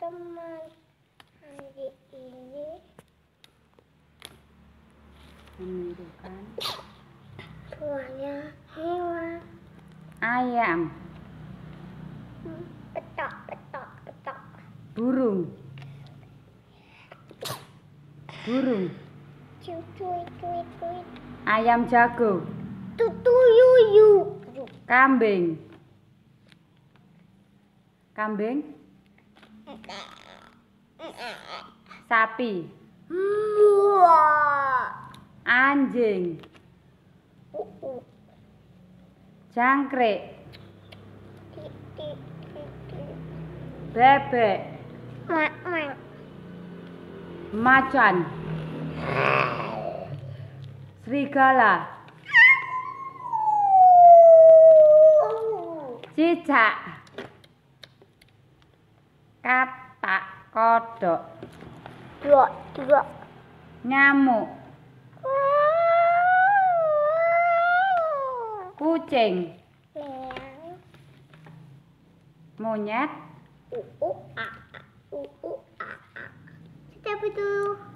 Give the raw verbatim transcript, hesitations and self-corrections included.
teman hari ini menirukan suara hewan. Ayam. Petok, petok, petok. Burung. Burung. Cuy, cuy, cuy, cuy. Ayam jago. Tutu yuyu. Kambing. Kambing. Sapi. Anjing. Jangkrik. Bebek. Macan. Serigala. Cicak. Katak. Kodok. Dua, dua. Nyamuk. Kucing. Monyet. Uh, uh, ah, uh, uh, ah, ah. Siapa itu?